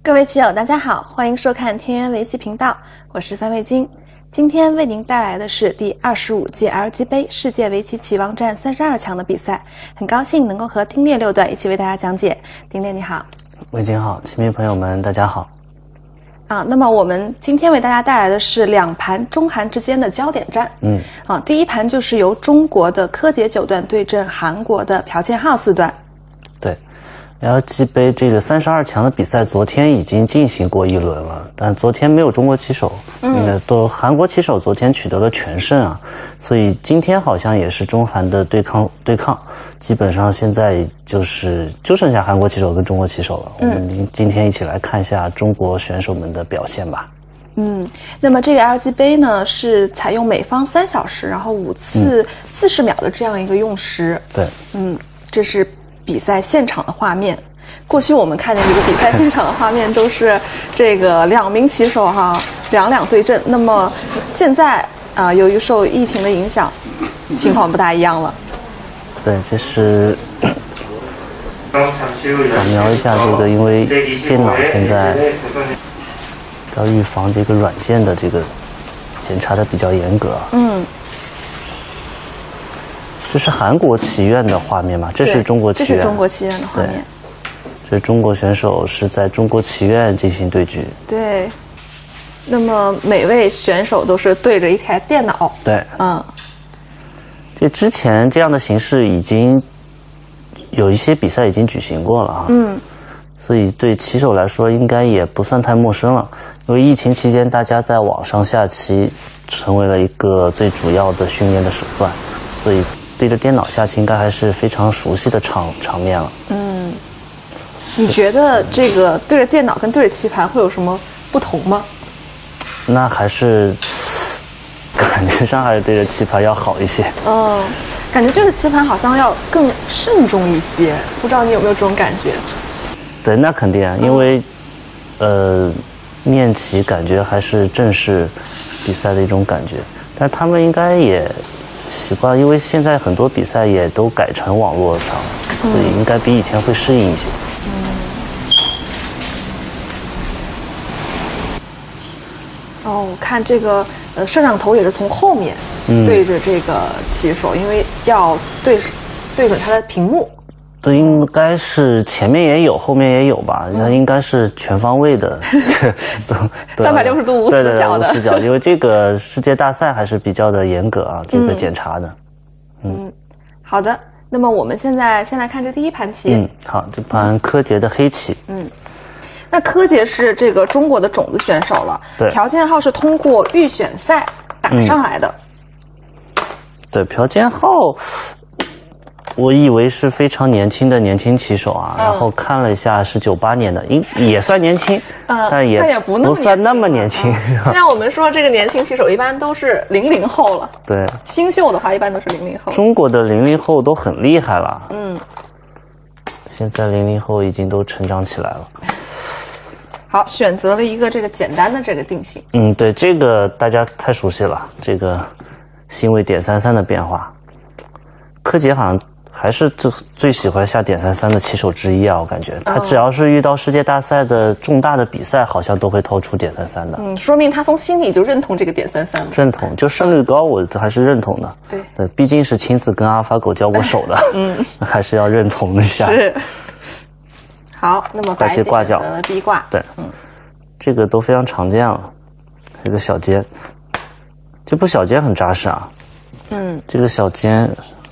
各位棋友，大家好，欢迎收看天元围棋频道，我是范卫京。今天为您带来的是第25届 LG 杯世界围棋棋王战32强的比赛，很高兴能够和丁烈六段一起为大家讲解。丁烈你好。 卫京好，棋迷朋友们大家好。 那么我们今天为大家带来的是两盘中韩之间的焦点战。第一盘就是由中国的柯洁9段对阵韩国的朴建浩4段。 对。LG 杯这个32强的比赛，昨天已经进行过一轮了，但昨天没有中国棋手，韩国棋手昨天取得了全胜啊，所以今天好像也是中韩的对抗，基本上现在就剩下韩国棋手跟中国棋手了。我们今天一起来看一下中国选手们的表现吧。 那么这个 LG 杯呢是采用每方3小时，然后5次40秒的这样一个用时。 对， 这是比赛现场的画面。过去我们看见这个比赛现场的画面都是这个2名棋手两对阵。那么现在由于受疫情的影响，情况不大一样了。 对，这是扫描一下这个，因为电脑现在要预防这个软件的这个检查的比较严格。这是韩国棋院的画面吗？这是中国棋院。 这是中国棋院的画面。 这中国选手是在中国棋院进行对局。 对。那么每位选手都是对着一台电脑。 对。这之前这样的形式已经有一些比赛已经举行过了所以对棋手来说应该也不算太陌生了。因为疫情期间，大家在网上下棋成为了一个最主要的训练的手段，所以对着电脑下棋应该还是非常熟悉的场面了。 你觉得这个对着电脑跟对着棋盘会有什么不同吗？ 那还是感觉上还是对着棋盘要好一些。 感觉对着棋盘好像要更慎重一些，不知道你有没有这种感觉？ 对，那肯定啊，因为面棋感觉还是正式比赛的一种感觉，但是他们应该也习惯，因为现在很多比赛也都改成网络上，所以应该比以前会适应一些。 我看这个摄像头也是从后面对着这个棋手，因为要对准他的屏幕。 对，应该是前面也有，后面也有吧？它应该是全方位的 ，360度无死角的。 无死角，因为这个世界大赛还是比较的严格啊，这个检查的。 好的，那么我们现在先来看这第一盘棋。 好，这盘柯洁的黑棋。 那柯洁是这个中国的种子选手了， 对， 朴建浩是通过预选赛打上来的。 对，朴建浩。我以为是非常年轻的年轻棋手啊，然后看了一下是98年的，也算年轻，但也不算那么年轻。 现在我们说这个年轻棋手一般都是00后了， 对， 新秀的话一般都是00后。 中国的00后都很厉害了，现在00后已经都成长起来了。 好，选择了一个这个简单的这个定型。 对，这个大家太熟悉了，这个心位点33的变化，柯洁好像还是最喜欢下点33的棋手之一啊，我感觉他只要是遇到世界大赛的重大的比赛，好像都会掏出点33的。 说明他从心里就认同这个点33了。 认同，就胜率高，我还是认同的。对，毕竟是亲自跟阿尔法狗交过手的，还是要认同一下。 是。好，那么白棋选择了第一卦。 对，这个都非常常见了。这个小尖，这步小尖很扎实啊。这个小尖。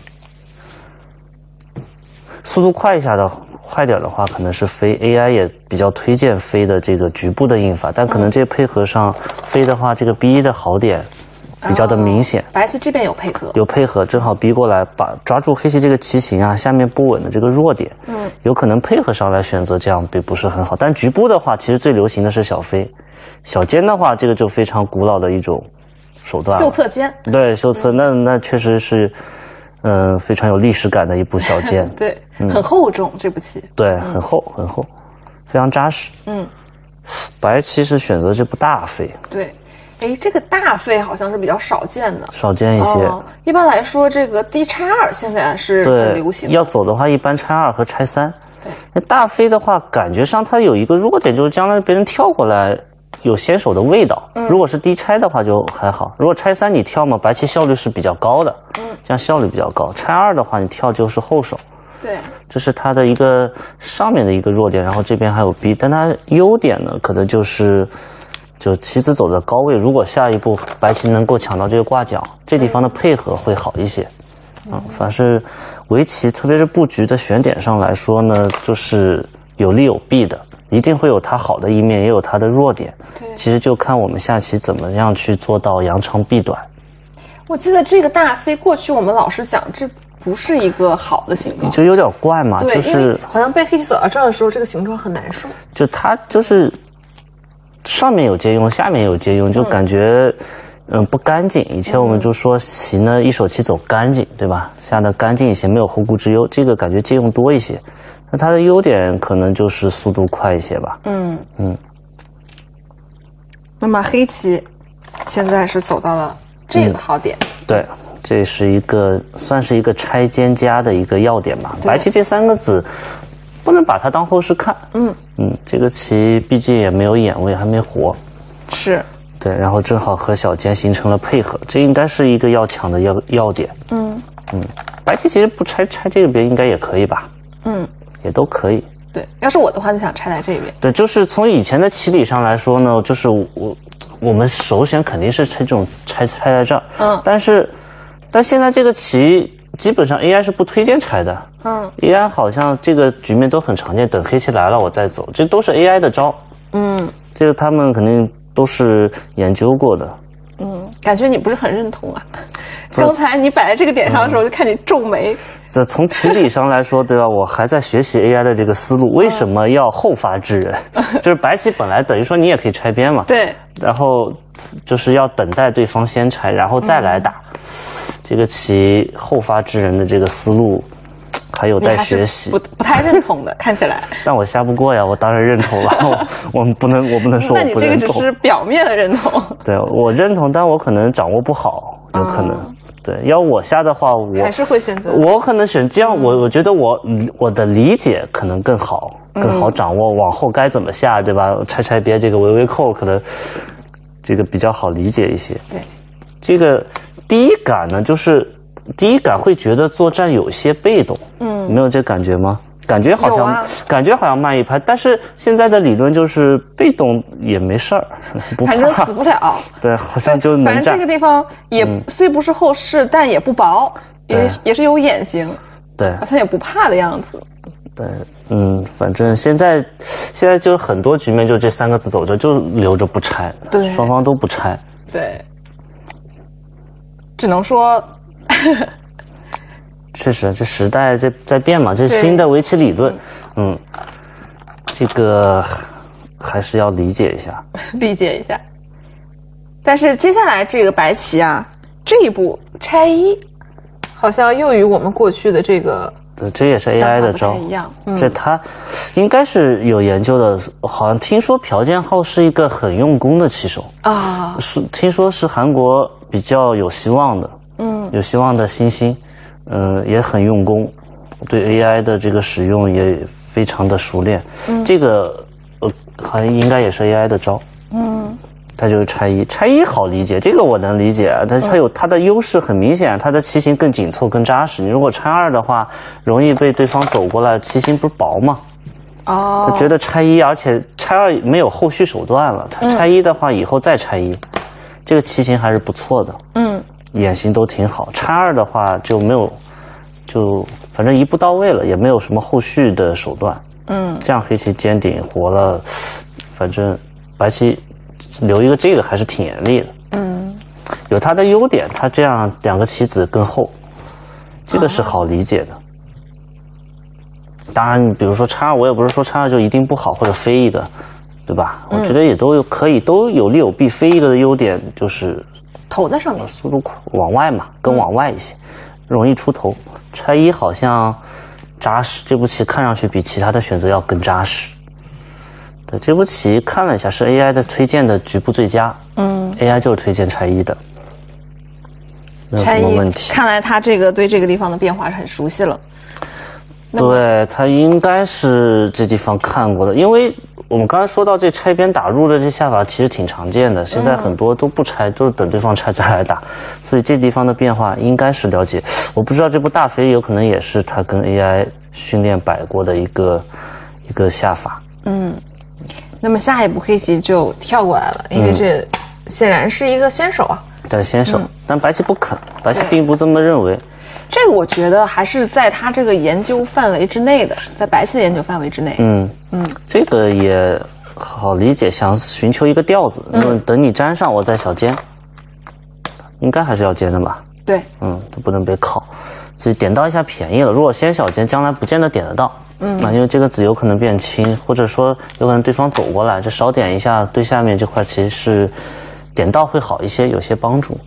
速度快点的话，可能是飞 AI 也比较推荐飞的这个局部的应法，但可能这配合上飞的话，这个 B1 的好点比较的明显。 白棋这边有配合， 正好逼过来，抓住黑棋这个棋形啊，下面不稳的这个弱点，有可能配合上来选择这样不是很好。但局部的话，其实最流行的是小飞，小尖的话，这个就非常古老的一种手段了。 秀策尖。对， 秀策，那确实是。非常有历史感的一步小尖。 对，很厚重这步棋。 对，很厚，非常扎实。白棋是选择这步大飞。 对，这个大飞好像是比较少见的， 少见一些。 一般来说，这个D x2现在是很流行的。 要走的话，一般x2和x3。 那大飞的话，感觉上它有一个弱点，就是将来别人跳过来有先手的味道。如果是低拆的话就还好，如果拆3你跳嘛，白棋效率是比较高的，这样效率比较高。拆2的话，你跳就是后手。 对， 这是它的一个上面的一个弱点，然后这边还有 B， 但它优点呢，可能就是棋子走的高位，如果下一步白棋能够抢到这个挂角，这地方的配合会好一些。反正围棋特别是布局的选点上来说呢，就是有利有弊的，一定会有它好的一面，也有它的弱点。 对， 其实就看我们下棋怎么样去做到扬长避短。 我记得这个大飞过去我们老师讲，这不是一个好的形状， 就有点怪嘛， 对， 就是好像被黑棋走到这儿的时候，这个形状很难受。 就它就是上面有借用，下面有借用，就感觉不干净。以前我们就说棋呢，一手棋走干净，对吧？下的干净一些，没有后顾之忧，这个感觉借用多一些。那它的优点可能就是速度快一些吧。 那么黑棋现在是走到了这个好点。 对，这是一个算是一个拆尖家的一个要点吧。白棋这3个子不能把它当后市看。这个棋毕竟也没有眼位，还没活。 是。 对，然后正好和小尖形成了配合，这应该是一个要抢的要点。白棋其实不拆这边应该也可以吧？也都可以。 对，要是我的话就想拆在这边。 对，就是从以前的棋理上来说呢，就是我们首选肯定是这种拆在这儿。但现在这个棋基本上 AI 是不推荐拆的。AI 好像这个局面都很常见，等黑棋来了我再走，这都是 AI 的招。这个他们肯定都是研究过的。 感觉你不是很认同啊。刚才你摆在这个点上的时候，就看你皱眉。 这从棋理上来说，对吧？我还在学习 AI 的这个思路，为什么要后发制人？就是白棋本来等于说你也可以拆边嘛， 对， 然后就是要等待对方先拆，然后再来打。这个棋后发制人的这个思路还有待学习， 不太认同的，看起来。 但我下不过呀，我当然认同了。我不能说我不认同。 那你这个只是表面的认同。 对，我认同，但我可能掌握不好，有可能。对，要我下的话，我还是会选择。 我可能选这样，我觉得我的理解可能更好掌握，往后该怎么下，对吧？拆边这个围扣可能这个比较好理解一些。 对， 这个第一感呢，就是第一感会觉得作战有些被动。没有这感觉吗？感觉好像慢一拍，但是现在的理论就是被动也没事儿，不怕， 反正死不了。 对，好像就能战。 反正这个地方也虽不是后势，但也不薄，也是有眼型。 对， 好像也不怕的样子。 对，反正现在就是很多局面就这3个子走着，就留着不拆， 对， 双方都不拆。 对，只能说。 确实，这时代在变嘛，这是新的围棋理论。这个还是要理解一下。 理解一下。但是接下来这个白棋啊，这一步拆1，好像又与我们过去的这个这也是 AI 的招一样。 这他应该是有研究的，好像听说朴建浩是一个很用功的棋手啊，听说是韩国比较有希望的，有希望的新星。也很用功，对 AI 的这个使用也非常的熟练。这个好像应该也是 AI 的招。它就是拆1好理解，这个我能理解啊。它有它的优势很明显，它的棋形更紧凑、更扎实。你如果拆2的话，容易被对方走过来，棋形不是薄吗？他觉得拆1，而且拆2没有后续手段了。他拆1的话，以后再拆1，这个棋形还是不错的。眼型都挺好，拆2的话就没有，就反正一步到位了，也没有什么后续的手段。这样黑棋尖顶活了，反正白棋留一个这个还是挺严厉的。有它的优点，它这样2个棋子更厚，这个是好理解的。当然，比如说拆2，我也不是说拆2就一定不好，或者飞一个，对吧？我觉得也都可以，都有利有弊。飞一个的优点就是头在上面， 速度快，往外嘛，更往外一些，容易出头。拆1好像扎实，这步棋看上去比其他的选择要更扎实。对，这步棋看了一下，是 AI 的推荐的局部最佳。AI 就是推荐拆1的，没有什么问题。 看来他这个对这个地方的变化是很熟悉了。 对，他应该是这地方看过的，因为我们刚才说到这拆边打入的这下法其实挺常见的，现在很多都不拆，都是等对方拆再来打，所以这地方的变化应该是了解。我不知道这部大飞有可能也是他跟 AI 训练摆过的一个下法。 那么下一步黑棋就跳过来了，因为这显然是一个先手啊。 对，先手，但白棋不肯，白棋并不这么认为。 这个我觉得还是在他这个研究范围之内的，在白棋的研究范围之内。 这个也好理解，想寻求一个调子。那么等你粘上，我再小尖，应该还是要尖的吧？ 对， 都不能被靠，所以点到一下便宜了。如果先小尖，将来不见得点得到。那因为这个子有可能变轻，或者说有可能对方走过来，这少点一下，对下面这块其实是点到会好一些，有些帮助。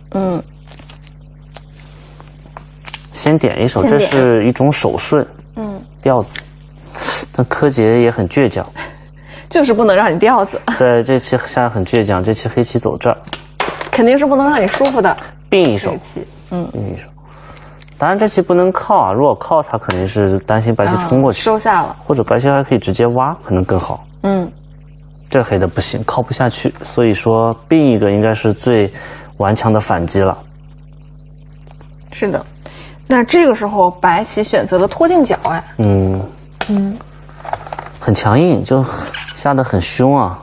先点一手，这是一种手顺，调子。但柯洁也很倔强， 就是不能让你调子。 对，这棋下很倔强，这棋黑棋走这儿， 肯定是不能让你舒服的。 并一手， 并一手。当然这棋不能靠啊，如果靠他肯定是担心白棋冲过去， 收下了， 或者白棋还可以直接挖，可能更好。这黑的不行，靠不下去，所以说并一个应该是最顽强的反击了。 是的，那这个时候白棋选择了拖进角，哎， 很强硬，就下得很凶啊。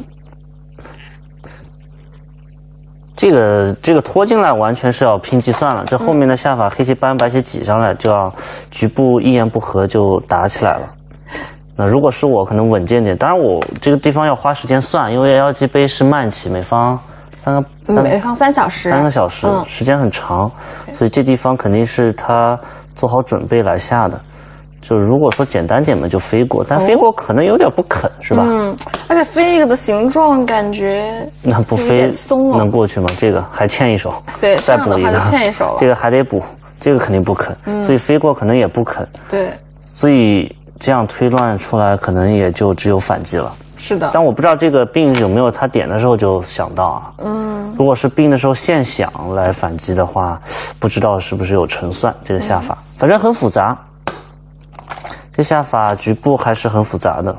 这个拖进来完全是要拼计算了，这后面的下法黑棋搬白棋挤上来，就要局部一言不合就打起来了。那如果是我可能稳健点，当然我这个地方要花时间算，因为 LG 杯是慢棋，每方3 小时 ，3个小时，时间很长，所以这地方肯定是他做好准备来下的。就如果说简单点嘛，就飞过，但飞过可能有点不肯，是吧？ 而且飞一个的形状感觉那不飞松了， 能过去吗？这个还欠一手， 对， 再补一个， 欠一手了， 这个还得补，这个肯定不肯，所以飞过可能也不肯， 对， 所以这样推断出来，可能也就只有反击了。 是的， 但我不知道这个病有没有他点的时候就想到啊。如果是病的时候现想来反击的话，不知道是不是有成算这个下法，反正很复杂。这下法局部还是很复杂的。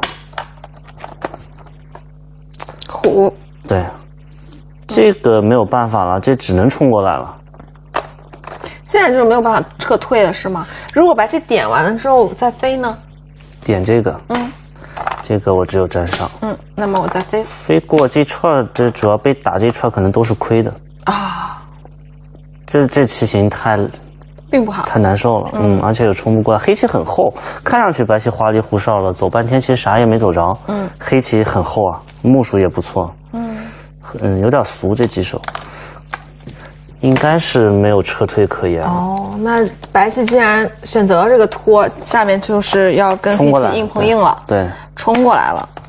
虎， 对，这个没有办法了，这只能冲过来了。 现在就是没有办法撤退了，是吗？如果白棋点完了之后再飞呢？ 点这个，这个我只有粘上。 那么我再飞。 飞过这串，这主要被打这串可能都是亏的啊。这棋形并不好， 太难受了，而且又冲不过来。黑棋很厚，看上去白棋花里胡哨了，走半天其实啥也没走着。黑棋很厚啊，目数也不错。有点俗这几手，应该是没有撤退可言。 那白棋既然选择了这个拖，下面就是要跟黑棋硬碰硬了。 对， 冲过来了。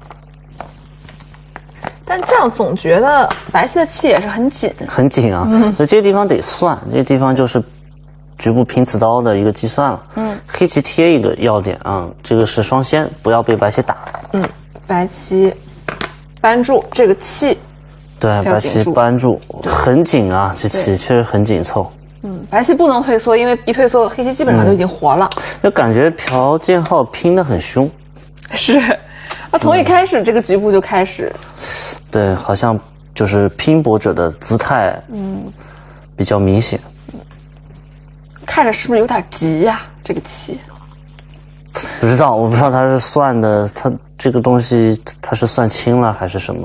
但这样总觉得白棋的气也是很紧， 很紧啊。那这个地方得算，这个地方就是局部拼刺刀的一个计算了。黑棋贴一个要点啊，这个是双先，不要被白棋打。 白棋扳住这个气。 对，白棋扳住，很紧啊，这棋确实很紧凑。 白棋不能退缩，因为一退缩，黑棋基本上就已经活了。 就感觉朴建浩拼得很凶。 是，从一开始这个局部就开始。 对，好像就是拼搏者的姿态，比较明显。 看着是不是有点急呀？这个棋。 不知道，我不知道他是算的，他这个东西他是算轻了还是什么。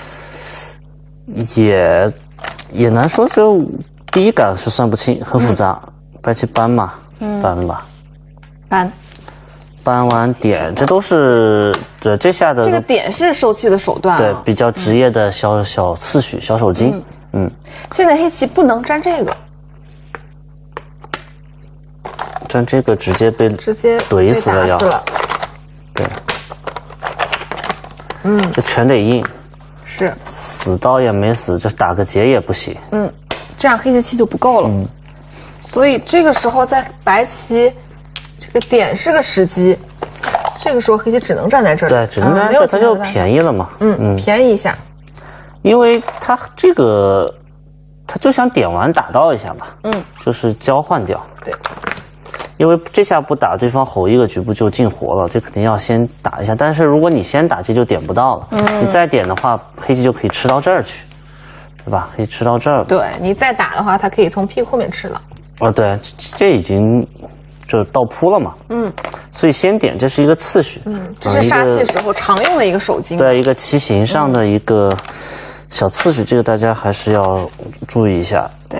也难说，就第一感是算不清，很复杂。白棋扳嘛，扳吧，扳完点，这都是对这下的这个点是收气的手段， 对，比较职业的小次序、小手筋。 现在黑棋不能粘这个， 粘这个直接被怼死了要，对，这全得硬。 是死刀也没死，就打个结也不行。 这样黑棋气就不够了。所以这个时候在白棋这个点是个时机，这个时候黑棋只能站在这里。 对，只能站在这，它就便宜了嘛。 便宜一下。 因为它这个，它就想点完打到一下嘛。就是交换掉。 对。 因为这下不打，对方侯一个局部就进活了，这肯定要先打一下。但是如果你先打，这就点不到了。你再点的话，黑棋就可以吃到这儿去，对吧？可以吃到这儿。 对你再打的话，它可以从屁股后面吃了。 对，这已经就到扑了嘛。所以先点，这是一个次序。 这是杀气时候常用的一个手筋。 对，一个棋形上的一个小次序，这个大家还是要注意一下。 对。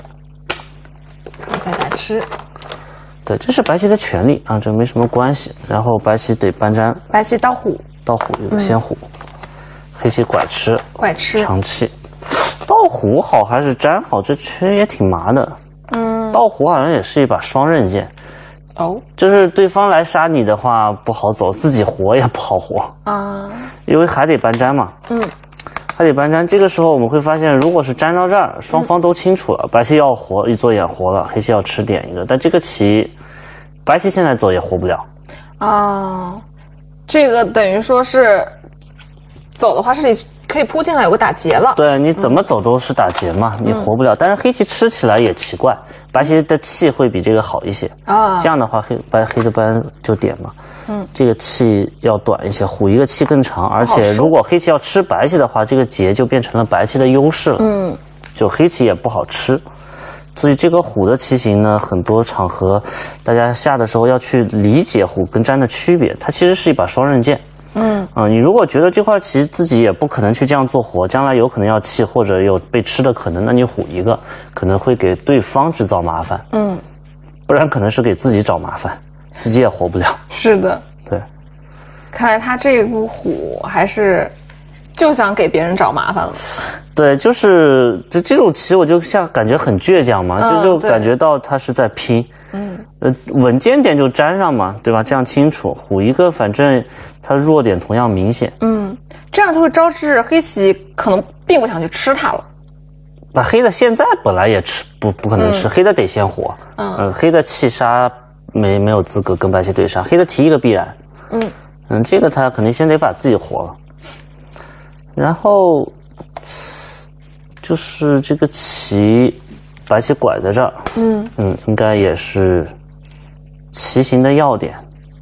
再打吃。 对，这是白棋的权利啊，这没什么关系。然后白棋得搬粘， 白棋刀虎， 刀虎有个先虎，黑棋拐吃， 拐吃长气。刀虎好还是粘好？这其实也挺麻的。刀虎好像也是一把双刃剑。就是对方来杀你的话不好走，自己活也不好活啊，因为还得搬粘嘛。还得搬粘。这个时候我们会发现，如果是粘到这儿，双方都清楚了，白棋要活，一做眼活了，黑棋要吃点一个，但这个棋，白棋现在走也活不了啊。这个等于说是走的话，这里可以扑进来有个打劫了。 对，你怎么走都是打劫嘛，你活不了。但是黑棋吃起来也奇怪，白棋的气会比这个好一些啊。这样的话，黑的班就点嘛。这个气要短一些，虎一个气更长，而且如果黑棋要吃白棋的话，这个劫就变成了白棋的优势了。就黑棋也不好吃。所以这个虎的棋形呢，很多场合大家下的时候要去理解虎跟粘的区别，它其实是一把双刃剑。你如果觉得这块棋自己也不可能去这样做活，将来有可能要气或者有被吃的可能，那你虎一个可能会给对方制造麻烦。不然可能是给自己找麻烦，自己也活不了。 是的， 对。 看来他这股虎还是就想给别人找麻烦了。 对，就是这种棋，我就像感觉很倔强嘛，就感觉到他是在拼。稳健点就粘上嘛，对吧？这样清楚。虎一个，反正他弱点同样明显。 这样就会招致黑棋可能并不想去吃它了。 把黑的现在本来也吃不可能吃，黑的得先活。黑的气杀没有资格跟白棋对杀，黑的提一个必然。这个他肯定先得把自己活了。然后就是这个棋，白棋拐在这儿。应该也是棋形的要点。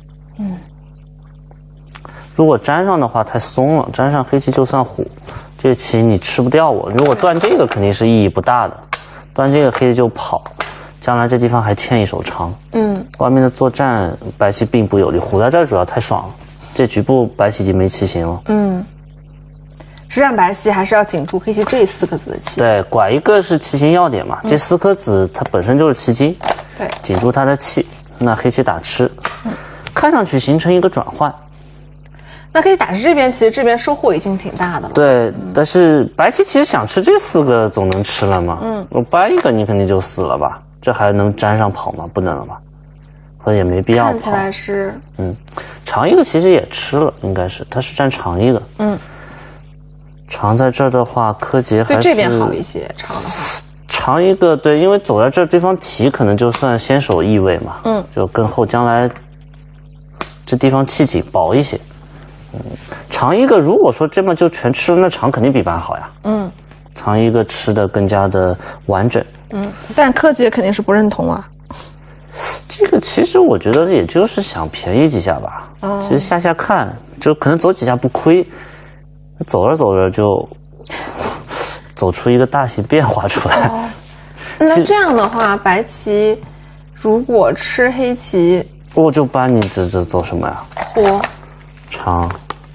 如果粘上的话太松了，粘上黑棋就算虎，这个棋你吃不掉我。如果断这个肯定是意义不大的，断这个黑棋就跑，将来这地方还欠一手长。外面的作战白棋并不有利，虎在这儿主要太爽了，这局部白棋已经没棋形了。 实战白棋还是要紧住黑棋这4颗子的棋。 对，拐一个是棋形要点嘛，这4颗子它本身就是棋筋， 对， 紧住它的气，那黑棋打吃，看上去形成一个转换。 那黑棋打吃这边，其实这边收获已经挺大的了。 对，但是白棋其实想吃这4个总能吃了嘛。我搬一个你肯定就死了吧？这还能粘上跑吗？不能了吧？或者也没必要跑。 看起来是。 长一个其实也吃了，应该是，它是占长一个。长在这儿的话，柯洁还是对这边好一些。长的话， 长一个对，因为走在这儿，对方提可能就算先手意味嘛。就更后将来这地方气紧薄一些。长一个如果说这么就全吃了，那长肯定比白好呀。长一个吃的更加的完整。 但是柯洁肯定是不认同啊。 这个其实我觉得也就是想便宜几下吧。其实下看，就可能走几下不亏。走着走着就走出一个大型变化出来。 那这样的话，白棋如果吃黑棋， 我就搬你这走什么呀？ 活长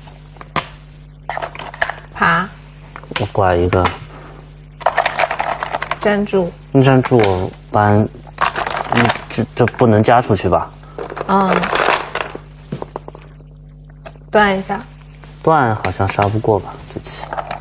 爬， 我拐一个粘住。 你粘住我搬，这不能加出去吧？ 断一下。 断好像杀不过吧？这棋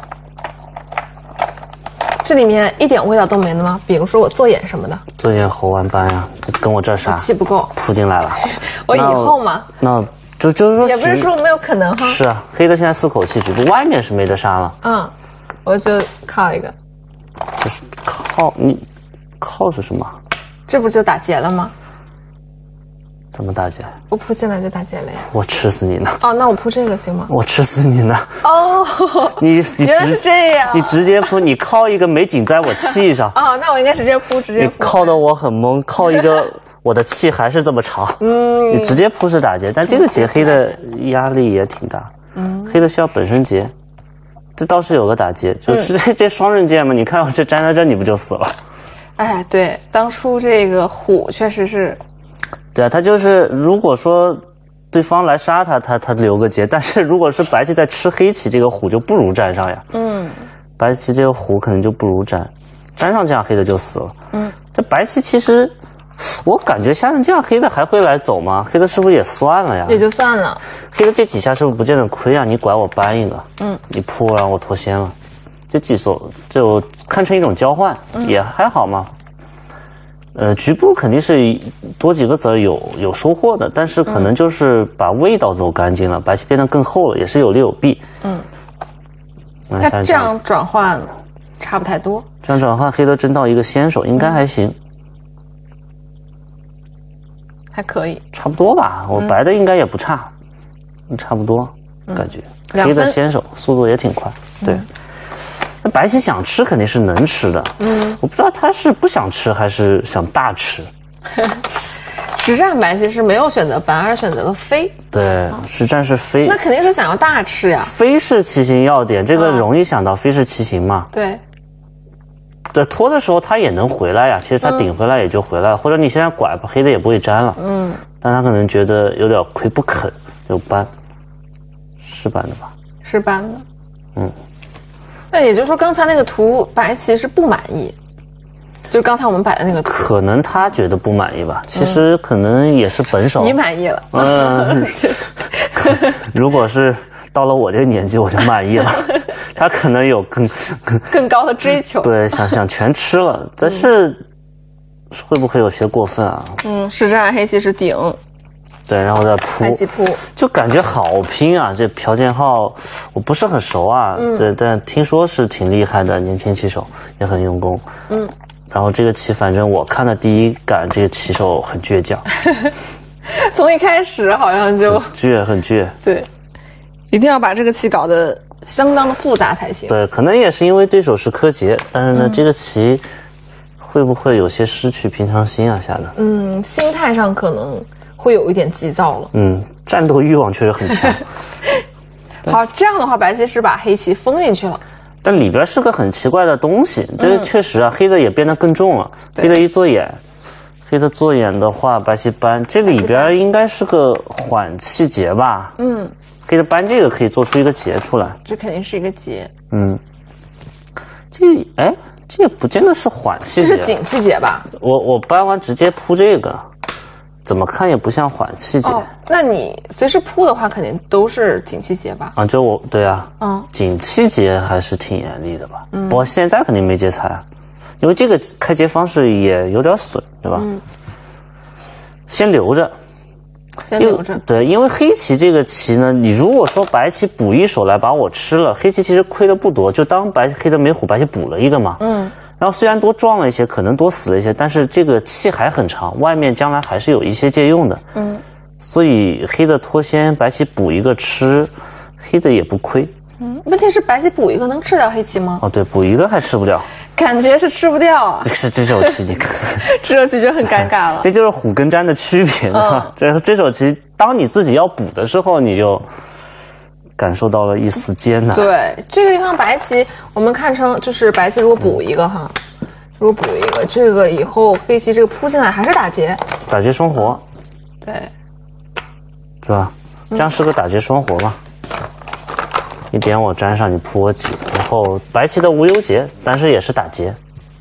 这里面一点味道都没了吗？比如说我做眼什么的， 做眼猴完搬呀，跟我这儿杀， 气不够， 扑进来了。 我以后嘛， 那就是说也不是说没有可能哈。 是啊，黑的现在4口气，局部外面是没得杀了。 我就靠一个。 这是靠你靠是什么？ 这不就打劫了吗？ 怎么打劫？ 我扑进来就打劫了呀！ 我吃死你呢！ 那我扑这个行吗？ 我吃死你呢！你原来是这样！ 你直接扑，你靠一个没紧在我气上。 那我应该直接扑， 你靠的我很懵，靠一个我的气还是这么长，你直接扑是打劫，但这个劫黑的压力也挺大，黑的需要本身劫，这倒是有个打劫，就是这双刃剑嘛，你看我这粘在这，你不就死了？ 哎，对，当初这个虎确实是， 对啊，他就是如果说对方来杀他留个劫，但是如果是白棋在吃黑棋，这个虎就不如粘上呀，白棋这个虎可能就不如粘上，这样黑的就死了，这白棋其实。我感觉下成这样，黑的还会来走吗？黑的是不是也算了呀？ 也就算了。 黑的这几下是不是不见得亏啊？你拐我扳一个，你扑我让我脱先了，这几手就看成一种交换，也还好嘛。局部肯定是多几个子儿有收获的，但是可能就是把味道走干净了，白棋变得更厚了，也是有利有弊。 那这样转换差不太多。 这样转换黑的争到一个先手，应该还行。 还可以， 差不多吧。我白的应该也不差，差不多感觉。黑的先手速度也挺快，对。那白棋想吃肯定是能吃的，我不知道他是不想吃还是想大吃。 实战白棋是没有选择搬，而选择了飞。 对，实战是飞， 那肯定是想要大吃呀。 飞是棋形要点，这个容易想到飞是棋形嘛。 对。 在拖的时候他也能回来呀，其实他顶回来也就回来了，或者你现在拐吧，黑的也不会粘了。但他可能觉得有点亏不肯，就搬，是搬的吧？ 是搬的。那也就是说，刚才那个图白棋是不满意，就是刚才我们摆的那个图。 可能他觉得不满意吧，其实可能也是本手。 你满意了。 如果是到了我这个年纪，我就满意了。他可能有更高的追求， 对，想全吃了，但是会不会有些过分啊？ 实战黑棋是顶， 对，然后再扑， 白棋扑， 就感觉好拼啊！这朴建浩我不是很熟啊，对，但听说是挺厉害的年轻棋手，也很用功，然后这个棋，反正我看的第一感，这个棋手很倔强， 从一开始好像就很倔， 对，一定要把这个棋搞得相当的复杂才行。 对，可能也是因为对手是柯洁，但是呢，这个棋会不会有些失去平常心啊？下的， 心态上可能会有一点急躁了。 战斗欲望确实很强。 好，这样的话，白棋是把黑棋封进去了。 但里边是个很奇怪的东西，这确实啊，黑的也变得更重了。黑的一做眼，黑的做眼的话，白棋搬，这里边应该是个缓气劫吧？黑的搬这个可以做出一个劫出来， 这肯定是一个劫。 这也不见得是缓气劫， 这是紧气劫吧？ 我搬完直接扑这个，怎么看也不像缓气劫。 那你随时扑的话，肯定都是紧气劫吧？ 这对啊，紧气劫还是挺严厉的吧？不过现在肯定没劫财啊，因为这个开劫方式也有点损，对吧？先留着。对，因为黑棋这个棋呢，你如果说白棋补一手来把我吃了，黑棋其实亏的不多，就当黑的没虎，白棋补了一个嘛。然后虽然多撞了一些，可能多死了一些，但是这个气还很长，外面将来还是有一些借用的。所以黑的脱先，白棋补一个吃，黑的也不亏。 问题是白棋补一个能吃掉黑棋吗？ 对，补一个还吃不掉， 感觉是吃不掉啊。 是这手棋，你看， 这手棋就很尴尬了。 这就是虎跟粘的区别呢。这手棋，当你自己要补的时候，你就感受到了一丝艰难。 对，这个地方白棋我们看成就是白棋如果补一个如果补一个这个以后黑棋这个扑进来还是打劫， 打劫双活。 对， 是吧？这样是个打劫双活嘛。一点我粘上，你扑我几，然后白棋的无忧劫，但是也是打劫。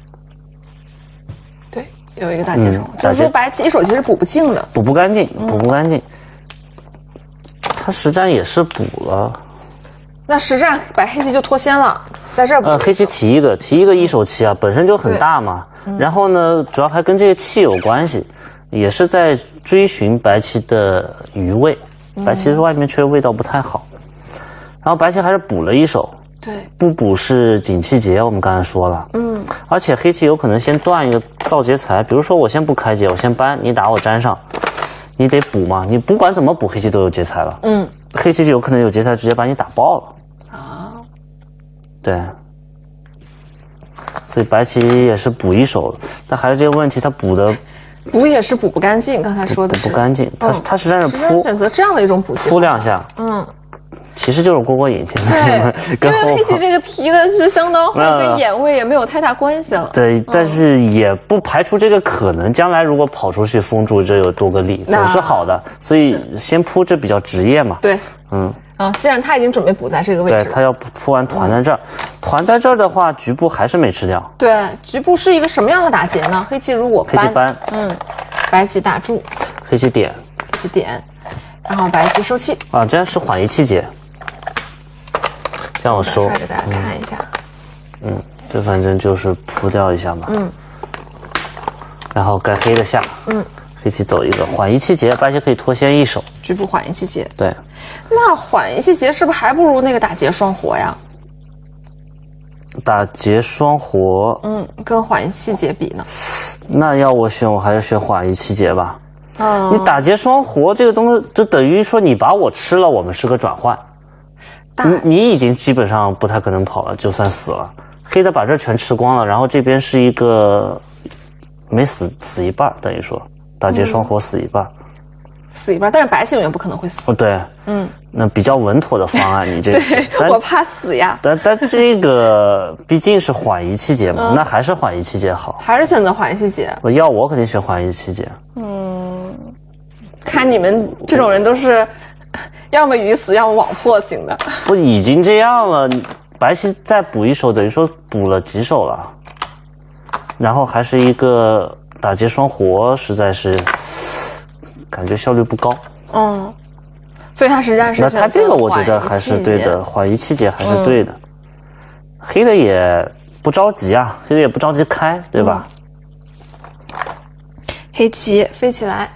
对，有一个打劫双活，就是说白棋一手其实补不净的， 补不干净，补不干净。他实战也是补了， 那实战白黑棋就脱先了，在这儿黑棋提一个一手棋啊，本身就很大嘛。然后呢，主要还跟这个气有关系，也是在追寻白棋的余味。白棋外面确实味道不太好。然后白棋还是补了一手， 对， 不补是紧气劫，我们刚才说了，而且黑棋有可能先断一个造劫财，比如说我先不开劫，我先搬，你打我粘上，你得补嘛，你不管怎么补，黑棋都有劫财了，黑棋就有可能有劫财直接把你打爆了，对，所以白棋也是补一手，但还是这个问题，他补的补也是补不干净，刚才说的是不干净，它实在是扑， 选择这样的一种补击， 扑2下，其实就是过瘾，现在因为黑棋这个提的是相当好，跟眼位也没有太大关系了。 对，但是也不排除这个可能，将来如果跑出去封住，这有多个力，总是好的。所以先扑，这比较职业嘛。 对，既然他已经准备补在这个位置， 对他要扑完团在这儿，团在这儿的话，局部还是没吃掉。 对，局部是一个什么样的打劫呢？黑棋如果黑棋搬， 白棋打住， 黑棋点， 黑棋点，然后白棋收气。 啊，这样是缓一气节。这样我收， 给大家看一下。 这反正就是扑掉一下嘛。然后该黑的下。黑棋走一个缓一气节，白棋可以脱先1手。 局部缓一气节。 对。 那缓一气节是不是还不如那个打劫双活呀？ 打劫双活， 跟缓一气节比呢？ 那要我选，我还是选缓一气节吧。你打劫双活这个东西，就等于说你把我吃了，我们是个转换。你已经基本上不太可能跑了，就算死了。黑的把这全吃光了，然后这边是一个没死一半，等于说打劫双活死一半。 死一半，但是白棋永远不可能会死。 对，那比较稳妥的方案，你这个是。 我怕死呀。 但这个毕竟是缓一气节嘛，那还是缓一气节好。 还是选择缓一气节。 我肯定选缓一气节。 看你们这种人都是。要么鱼死，要么网破型的。 不，已经这样了，白棋再补1手，等于说补了几手了。然后还是一个打劫双活，实在是感觉效率不高。 所以他实际上是。 那他这个我觉得还是对的，缓一气节还是对的。黑的也不着急啊，黑的也不着急开，对吧？ 黑棋飞起来。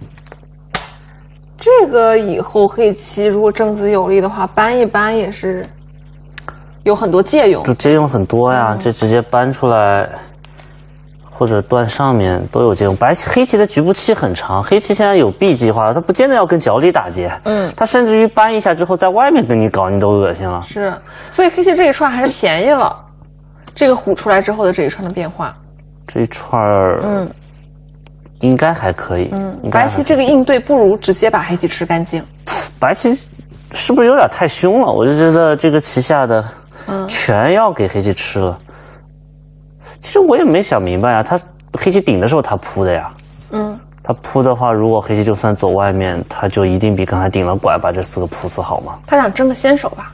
这个以后黑棋如果正子有力的话，搬一搬也是有很多借用， 就借用很多呀，这直接搬出来或者断上面都有借用。黑棋的局部期很长，黑棋现在有 B 计划，他不见得要跟角里打劫，他甚至于搬一下之后在外面跟你搞，你都恶心了。 是，所以黑棋这一串还是便宜了。这个虎出来之后的这一串的变化， 这一串应该还可以。 白棋这个应对不如直接把黑棋吃干净。 白棋是不是有点太凶了？我就觉得这个棋下的全要给黑棋吃了。其实我也没想明白啊，他黑棋顶的时候他扑的呀。他扑的话，如果黑棋就算走外面，他就一定比刚才顶了拐把这4个扑死好吗？ 他想争个先手吧？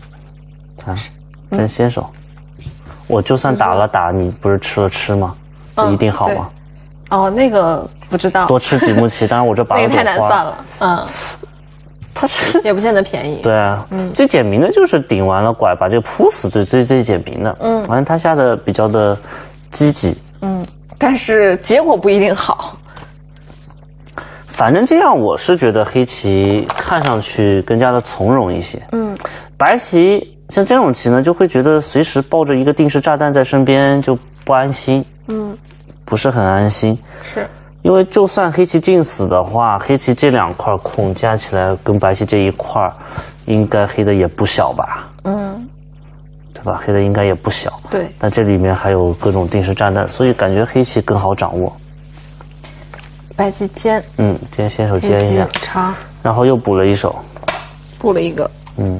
争先手。我就算打了打，你不是吃了吃吗？就一定好吗？ 那个不知道。 多吃几目棋，当然我这拔了朵花。 那个太难算了。 它是也不见得便宜。 对啊，最简明的就是顶完了拐，把这个扑死，最简明的。反正他下的比较的积极。 但是结果不一定好。 反正这样，我是觉得黑棋看上去更加的从容一些。白棋像这种棋呢，就会觉得随时抱着一个定时炸弹在身边就不安心。不是很安心。是。因为就算黑棋进死的话，黑棋这2块空加起来跟白棋这一块，应该黑的也不小吧？对吧？黑的应该也不小。 对。 但这里面还有各种定时炸弹，所以感觉黑棋更好掌握。 白棋尖。 尖先手尖一下。 长。 然后又补了1手。 补了一个。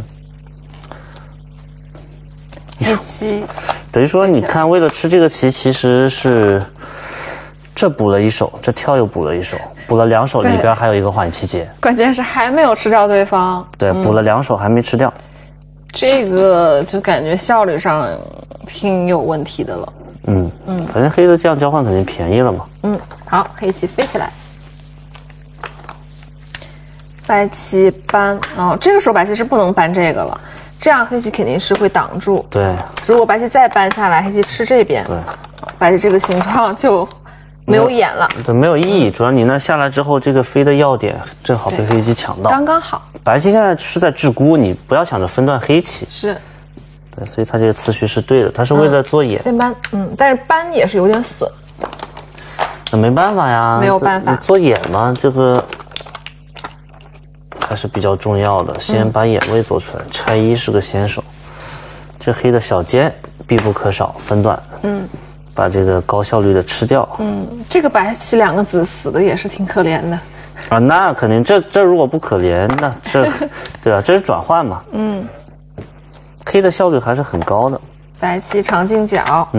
黑棋。 等于说，你看，为了吃这个棋，其实是这补了1手，这跳又补了1手，补了2手，里边还有一个缓气节。 关键是还没有吃掉对方。 对，补了2手还没吃掉。 这个就感觉效率上挺有问题的了。 反正黑的这样交换肯定便宜了嘛。 好，黑棋飞起来。白棋搬。这个时候白棋是不能搬这个了。这样黑棋肯定是会挡住。 对。 如果白棋再搬下来，黑棋吃这边， 对， 白棋这个形状就没有眼了。 对，没有意义。主要你那下来之后，这个飞的要点正好被黑棋抢到， 刚刚好。 白棋现在是在桎梏，你不要想着分段黑棋。 是。 对，所以他这个次序是对的，他是为了做眼。 先搬，但是搬也是有点损。 那没办法呀， 没有办法。 你做眼嘛，这个还是比较重要的。先把眼位做出来，拆1是个先手。这黑的小尖必不可少，分段。 把这个高效率的吃掉。 这个白棋2个子死的也是挺可怜的啊，那肯定，这如果不可怜，那这对吧？这是转换嘛。黑的效率还是很高的。 白棋长进角。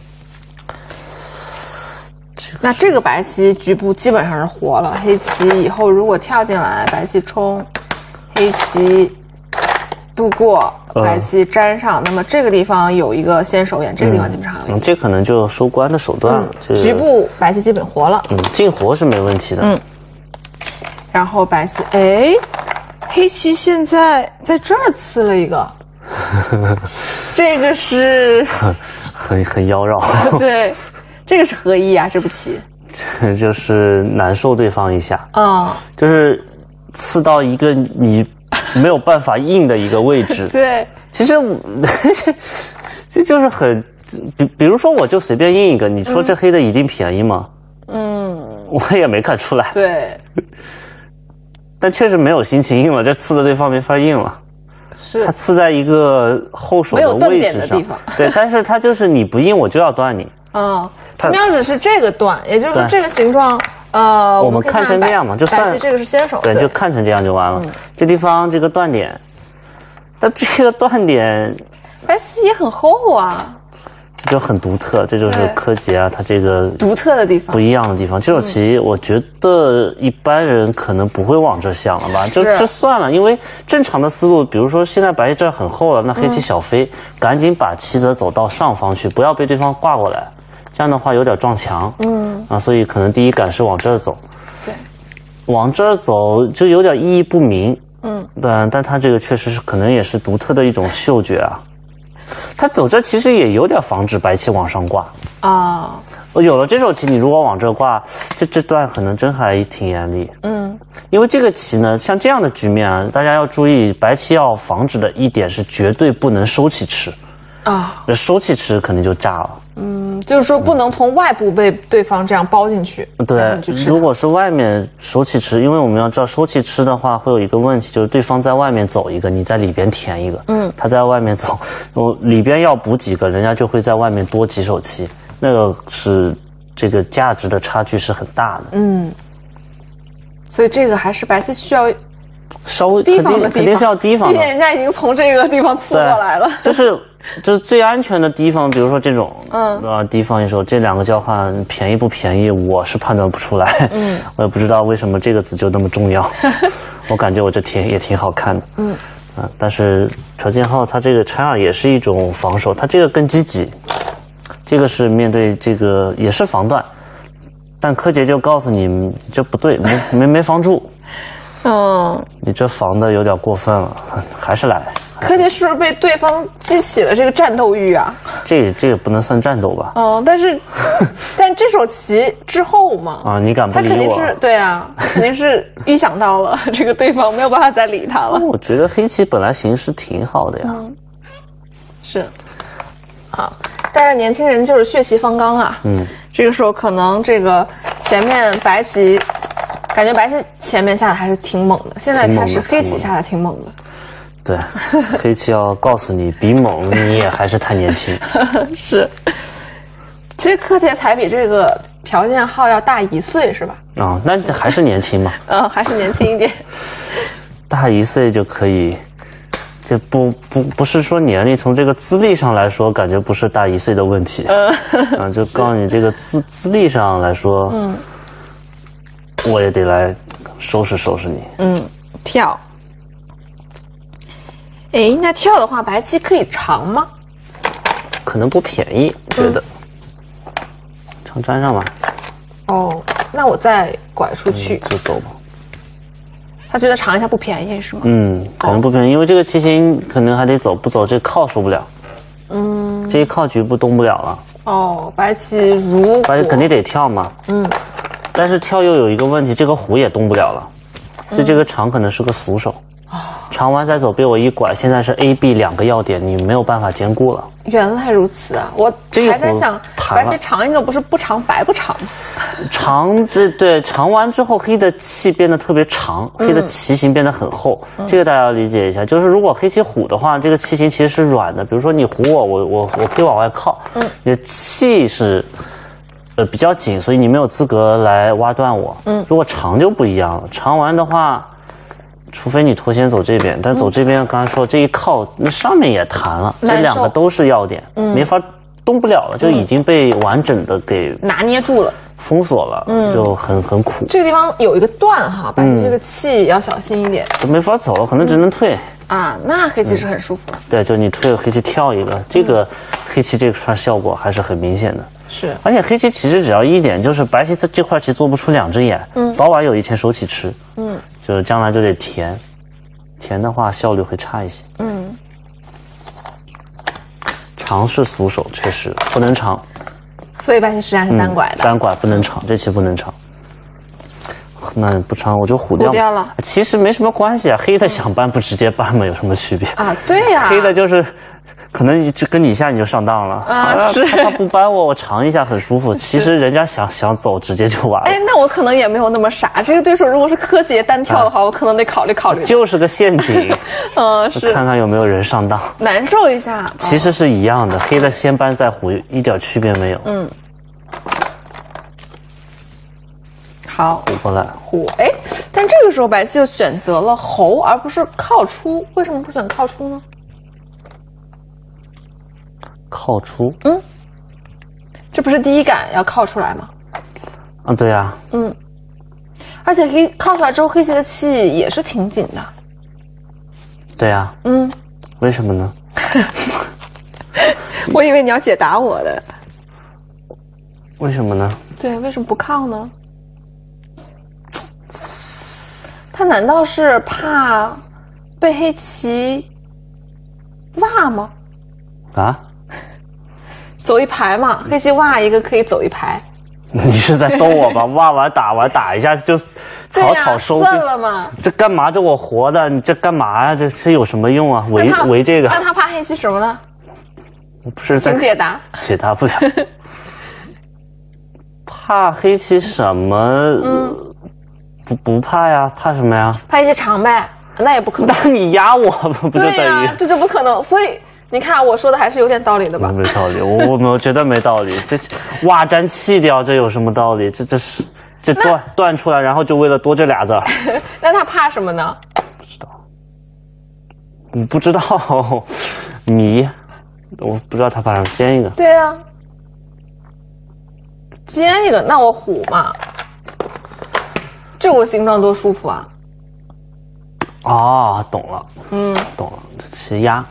那这个白棋局部基本上是活了。黑棋以后如果跳进来，白棋冲，黑棋渡过，白棋粘上，那么这个地方有一个先手眼，这个地方基本上有一个。 这可能就收官的手段了。 局部白棋基本活了。 进活是没问题的。 然后白棋，黑棋现在在这儿刺了一个，这个是很妖娆。 对，这个是合一啊，这步棋。 这就是难受对方一下。就是刺到一个你没有办法应的一个位置。 对， 其实这就是很，比如说我就随便应一个，你说这黑的一定便宜吗？我也没看出来。 对。 但确实没有心情应了，这刺的对方没法应了。 是， 它刺在一个后手的位置上。对，但是它就是你不应我就要断你。 它瞄准是这个断，也就是说这个形状， 我们看成这样嘛，就算这个是先手。 对，就看成这样就完了。这地方这个断点，但这个断点， 白棋也很厚啊。 这就很独特，这就是柯洁啊，他这个独特的地方， 不一样的地方。这手棋，我觉得一般人可能不会往这想了吧？就算了，因为正常的思路，比如说现在白棋这很厚了，那黑棋小飞，赶紧把棋子走到上方去，不要被对方挂过来，这样的话有点撞墙。所以可能第一感是往这儿走。 对， 往这儿走就有点意义不明。但他这个确实是可能也是独特的一种嗅觉啊。他走这其实也有点防止白棋往上挂啊。 有了这手棋，你如果往这挂，这段可能真还挺严厉。因为这个棋呢，像这样的局面啊，大家要注意，白棋要防止的一点是绝对不能收气吃啊。收气吃肯定就炸了。 就是说不能从外部被对方这样包进去。 对，如果是外面收气吃，因为我们要知道收气吃的话会有一个问题，就是对方在外面走一个，你在里边填一个。他在外面走，里边要补几个，人家就会在外面多几手棋，那个是这个价值的差距是很大的。 所以这个还是白棋需要稍微肯定是要提防的， 毕竟人家已经从这个地方刺过来了。 就是最安全的提防，比如说这种，提防一手，这两个交换便宜不便宜，我是判断不出来。我也不知道为什么这个子就那么重要。我感觉我这填也挺好看的。但是朴建浩他这个拆二也是一种防守，他这个更积极，这个是面对这个也是防断，但柯洁就告诉你这不对，没防住。你这防的有点过分了，还是来。 柯洁是不是被对方激起了这个战斗欲啊？ 这个不能算战斗吧？ 但这手棋之后嘛， 你敢不理我？ 他肯定是对啊，肯定是预想到了这个对方没有办法再理他了。 我觉得黑棋本来形势挺好的呀。 是，好，但是年轻人就是血气方刚啊。这个时候可能这个前面白棋，感觉白棋前面下的还是挺猛的，现在开始黑棋下的挺猛的。 对，黑棋要告诉你，比猛你也还是太年轻。 是，其实柯洁才比这个朴建浩要大1岁，是吧？ 那还是年轻嘛。 还是年轻一点。 大1岁就可以，这不是说年龄，从这个资历上来说，感觉不是大1岁的问题。就告诉你这个资历上来说，我也得来收拾收拾你。 跳。那跳的话，白棋可以长吗？ 可能不便宜，觉得。长粘上吧。 那我再拐出去。 就走吧。 他觉得长一下不便宜是吗？ 可能不便宜，因为这个棋形可能还得走，不走这靠受不了。这一靠局部动不了了。 白棋白棋肯定得跳嘛。但是跳又有一个问题，这个虎也动不了了，所以这个长可能是个俗手。 长完再走被我一拐，现在是 A、B 2个要点，你没有办法兼顾了。 原来如此啊！我还在想，白棋长一个不是不长白不长吗？ 长对长完之后，黑的气变得特别长，黑的棋形变得很厚，这个大家要理解一下。就是如果黑棋虎的话，这个棋形其实是软的。比如说你虎我可以往外靠，你的气是比较紧，所以你没有资格来挖断我。如果长就不一样了，长完的话。除非你脱先走这边，但走这边刚才说这一靠，那上面也弹了，这2个都是要点，没法动不了了，就已经被完整的给拿捏住了， 封锁了，就很苦。 这个地方有一个段哈，白棋这个气要小心一点， 就没法走了，可能只能退啊。那黑棋是很舒服的， 对，就你退黑棋跳一个，这个黑棋这块效果还是很明显的。 是， 而且黑棋其实只要一点，就是白棋这块棋做不出2只眼，早晚有一天手起吃，就是将来就得填，填的话效率会差一些。长是俗手，确实不能长， 所以白棋实际上是单拐的， 单拐不能长，这棋不能长。那不长我就虎掉了。 其实没什么关系啊，黑的想搬不直接搬嘛，有什么区别啊？对呀， 黑的就是可能就跟你一下你就上当了啊！是他不搬我长一下很舒服，其实人家想走直接就完了。 哎，那我可能也没有那么傻，这个对手如果是柯洁单挑的话，我可能得考虑考虑。 就是个陷阱， 是看看有没有人上当， 难受一下。 其实是一样的，黑的先搬再虎一点区别没有。 好， 虎过来， 虎。哎，但这个时候白棋就选择了侯，而不是靠出，为什么不选靠出呢？ 靠出， 这不是第一杆要靠出来吗？ 对啊， 而且黑靠出来之后，黑棋的气也是挺紧的。 对啊，为什么呢？ 我以为你要解答我的。 为什么呢？ 对，为什么不靠呢？他难道是怕被黑棋挖吗？ 啊？ 走一排嘛，黑棋挖一个可以走一排。 你是在逗我吧？挖完打一下就草草收算了嘛。 这干嘛？这我活的，你这干嘛呀？这有什么用啊？围这个。 那他怕黑棋什么呢？ 我不是在请解答。 解答不了。怕黑棋什么？不怕呀，怕什么呀？ 怕黑棋长呗，那也不可能。 那你压我不就等于？ 对呀，这就不可能。所以你看我说的还是有点道理的吧？ 没道理，我觉得没道理。这挖粘弃掉，这有什么道理？这断出来，然后就为了多这俩字。 那他怕什么呢？ 不知道，你不知道迷，我不知道他怕什么，尖一个。 对呀，尖一个，那我虎嘛。这个形状多舒服啊！ 哦，懂了，懂了，这棋压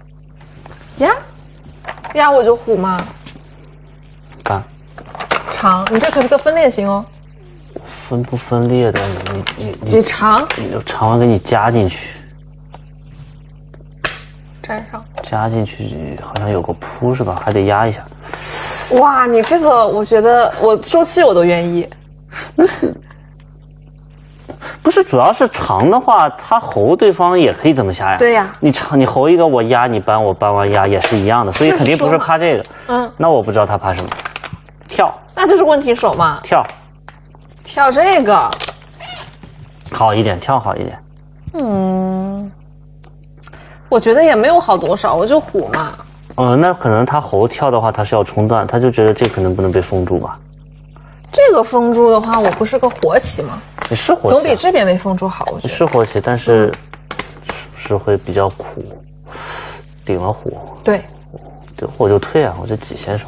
我就虎嘛。 干长，你这可是个分裂型哦。 分不分裂的？ 你长， 你长完给你加进去， 粘上， 加进去好像有个扑是吧？还得压一下。 哇，你这个我觉得我收气我都愿意。 不是，主要是长的话，他侯对方也可以这么下呀。 对呀， 你长你侯一个我压，你搬我搬完压也是一样的，所以肯定不是怕这个。那我不知道他怕什么，跳， 那就是问题手嘛。 跳这个好一点，跳好一点。 我觉得也没有好多少，我就虎嘛。 那可能他侯跳的话，他是要冲断，他就觉得这可能不能被封住吧。 这个封住的话，我不是个活棋吗？ 你是活棋， 总比这边没封住好。我觉得是活棋，但是是会比较苦，顶了虎。 对， 我就退啊，我就挤先手。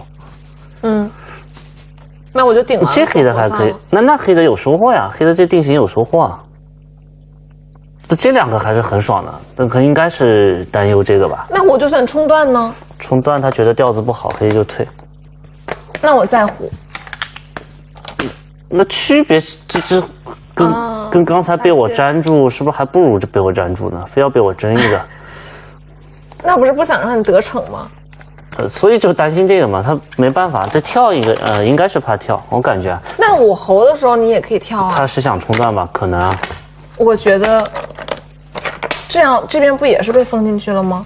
那我就顶了。 这黑的还可以，那黑的有收获呀，黑的这定型有收获啊。这两个还是很爽的，但可应该是担忧这个吧？ 那我就算冲断呢？ 冲断他觉得调子不好，黑就退。 那我再虎。 那区别这跟刚才被我粘住，是不是还不如这被我粘住呢？非要被我争一个， 那不是不想让你得逞吗？ 所以就担心这个嘛，他没办法，再跳一个，应该是怕跳，我感觉。 那我侯的时候你也可以跳啊。 他是想冲断吧？可能啊。 我觉得这样这边不也是被封进去了吗？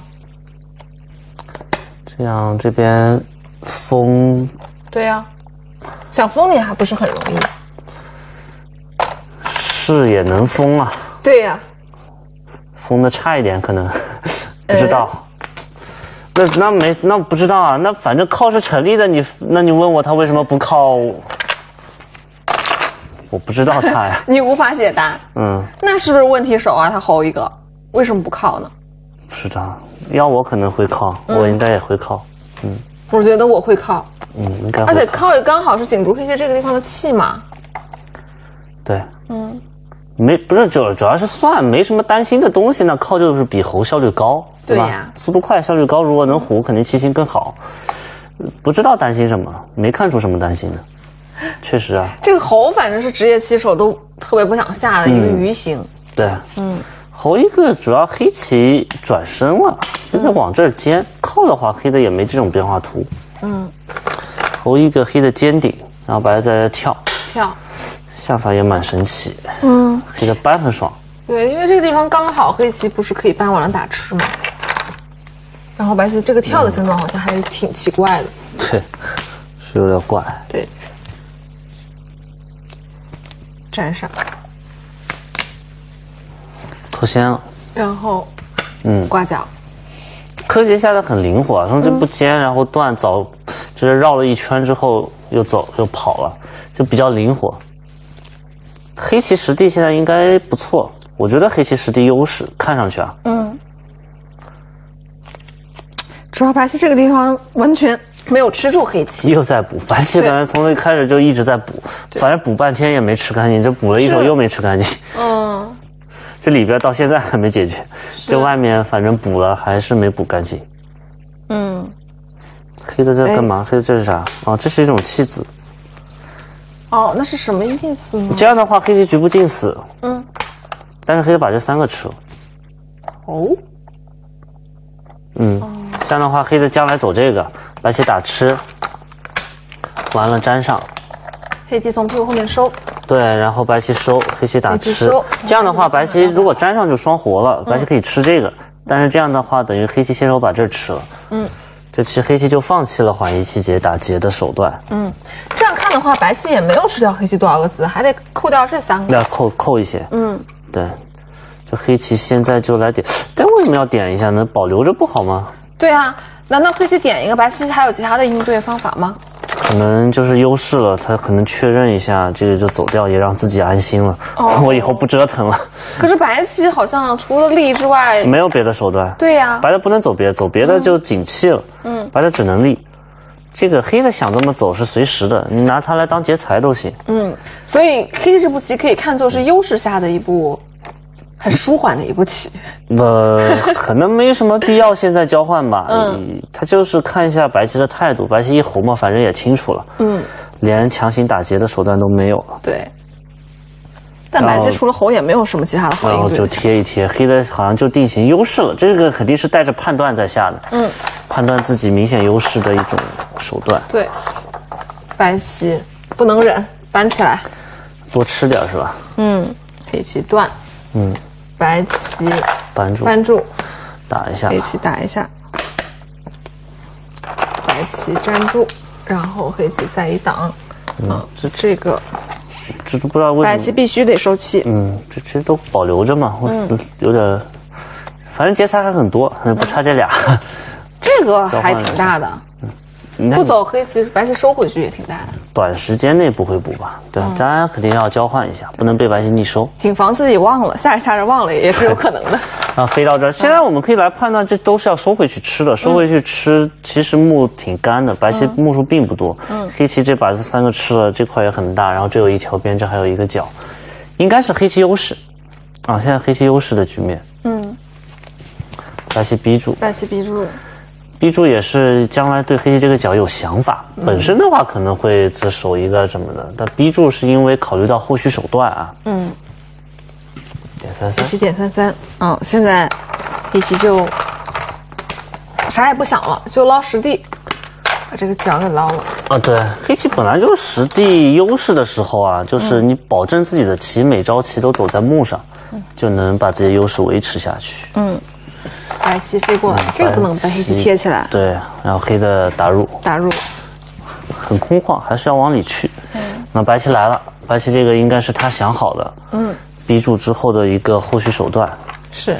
这样这边封， 对呀、想封你还不是很容易。 是也能封啊， 对呀、 封的差一点可能不知道。那不知道啊，那反正靠是成立的，那你问我他为什么不靠？我不知道他呀。 你无法解答。那是不是问题手啊？他侯一个，为什么不靠呢？ 不知道，要我可能会靠，我应该也会靠。 我觉得我会靠。 应该会靠。 而且靠也刚好是紧住黑棋这个地方的气嘛。 对。不是主要是算没什么担心的东西，那靠就是比侯效率高，对吧？ 对呀， 速度快，效率高，如果能胡，肯定棋形更好。不知道担心什么，没看出什么担心的。确实啊， 这个侯反正是职业棋手都特别不想下的一个鱼形。 对，侯一个主要黑棋转身了，就是往这儿尖。靠的话，黑的也没这种变化图。侯一个黑的尖顶，然后白的在这跳。下法也蛮神奇，黑的搬很爽。 对，因为这个地方刚好黑棋不是可以搬完了打吃吗？然后白棋这个跳的形状好像还挺奇怪的。 对，是有点怪。 对，粘上， 脱先了， 然后挂角。 柯洁下的很灵活啊，从这不尖，然后断早，就是绕了一圈之后又走又跑了，就比较灵活。黑棋实地现在应该不错，我觉得黑棋实地优势，看上去啊。 主要白棋这个地方完全没有吃住黑棋， 又在补，白棋感觉从一开始就一直在补，反正补半天也没吃干净，这补了一手又没吃干净。这里边到现在还没解决，这外面反正补了还是没补干净。黑的这干嘛？黑的这是啥？哦，这是一种弃子。 哦，那是什么意思呢？ 这样的话，黑棋局部进死。但是黑把这3个吃了。这样的话，黑的将来走这个，白棋打吃，完了粘上。 黑棋从屁股后面收。 对，然后白棋收，黑棋打吃。这样的话，白棋如果粘上就双活了，白棋可以吃这个。但是这样的话，等于黑棋先手把这儿吃了。这棋黑棋就放弃了缓一气节打劫的手段。 这样看的话，白棋也没有吃掉黑棋多少个子，还得扣掉这3个。 要扣一些。对，这黑棋现在就来点，但为什么要点一下呢？保留着不好吗？ 对啊，难道黑棋点一个，白棋还有其他的应对方法吗？ 可能就是优势了，他可能确认一下，这个就走掉，也让自己安心了。我以后不折腾了。 可是白棋好像除了立之外， 没有别的手段。 对呀， 白的不能走别的就紧气了。白的只能立。这个黑的想这么走是随时的，你拿它来当劫财都行。 所以黑这步棋可以看作是优势下的一步很舒缓的一步棋。 可能没什么必要现在交换吧。他就是看一下白棋的态度，白棋一侯嘛，反正也清楚了。连强行打劫的手段都没有了。 对。但白棋除了侯也没有什么其他的好应对。 然后就贴一贴，黑的好像就定型优势了。这个肯定是带着判断在下的。判断自己明显优势的一种手段。 对。白棋不能忍，搬起来。 多吃点是吧？ 黑棋断。白棋扳住， 打一下， 黑棋打一下，白棋粘住，然后黑棋再一挡。这个不知道为什么白棋必须得收气。 这其实都保留着嘛，我有点，反正劫财还很多，不差这俩。 这个还挺大的。不走黑棋，白棋收回去也挺大的。 短时间内不会补吧？对，当然肯定要交换一下，不能被白棋逆收。 谨防自己忘了，下着忘了也是有可能的。 飞到这儿，现在我们可以来判断，这都是要收回去吃的。收回去吃，其实目挺干的，白棋目数并不多。黑棋这把这3个吃了，这块也很大，然后这有一条边，这还有一个角，应该是黑棋优势。现在黑棋优势的局面。白棋逼住。 白棋逼住。 逼住也是将来对黑棋这个角有想法，本身的话可能会只守一个什么的，但逼住是因为考虑到后续手段啊。点33， 黑棋点33。现在黑棋就啥也不想了，就捞实地， 把这个角给捞了。 啊，对，黑棋本来就是实地优势的时候啊，就是你保证自己的棋每招棋都走在目上，就能把这些优势维持下去。 白棋飞过来，这个不能被黑棋贴起来。 对，然后黑的打入，很空旷，还是要往里去。那白棋来了，白棋这个应该是他想好的，逼住之后的一个后续手段。 是。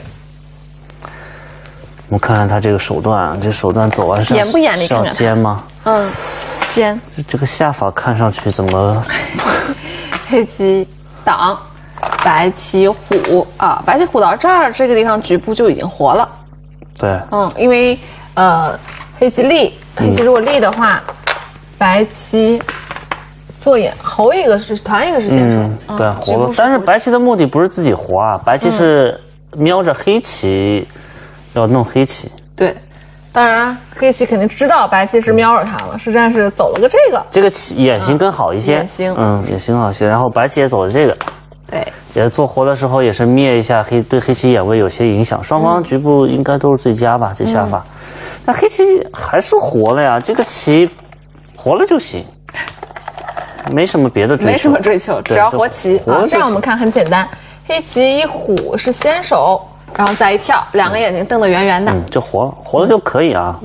我们看看他这个手段啊，这手段走完是严不严厉？看看要尖吗？ 尖。 这个下法看上去怎么？ 黑棋挡，白棋虎啊，白棋虎到这儿，这个地方局部就已经活了。 对。 因为黑棋立，黑棋如果立的话，白棋做眼侯一个是团一个是先手， 对，活了。但是白棋的目的不是自己活啊，白棋是瞄着黑棋。要弄黑棋，对， 当然黑棋肯定知道白棋是瞄着他了，实际上是走了个这个棋眼型更好一些， 眼型， 眼型好些，然后白棋也走了这个， 对， 也做活的时候也是灭一下对黑棋眼位有些影响，双方局部应该都是最佳吧，这下法，但黑棋还是活了呀，这个棋活了就行，没什么别的追求， 没什么追求，只要活棋啊，这样我们看很简单，黑棋一虎是先手。然后再一跳，两个眼睛瞪得圆圆的， 就活了，活了就可以啊。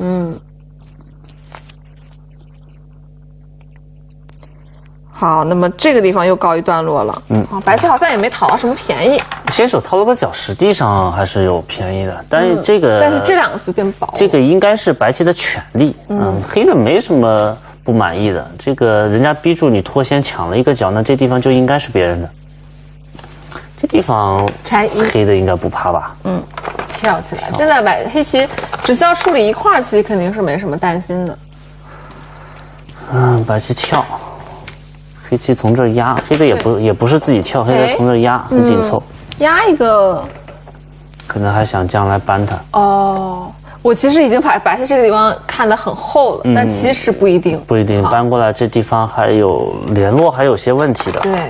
好，那么这个地方又告一段落了。白棋好像也没讨到什么便宜。 先手掏了个角，实际上还是有便宜的，但是这个， 但是这两个就变薄了。 这个应该是白棋的权利，黑的没什么不满意的。这个人家逼住你脱先抢了一个角，那这地方就应该是别人的。这地方拆一， 黑的应该不怕吧？ 跳起来。现在黑棋只需要处理一块棋，肯定是没什么担心的。 白棋跳，黑棋从这压，黑的也不是自己跳，黑的从这压，很紧凑。 压一个， 可能还想将来扳它。 我其实已经把白棋这个地方看得很厚了，但其实不一定。 不一定，搬过来这地方还有联络，还有些问题的。 对。